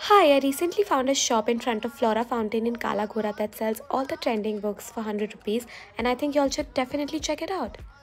Hi, I recently found a shop in front of Flora Fountain in Kala Ghora that sells all the trending books for 100 rupees, and I think y'all should definitely check it out.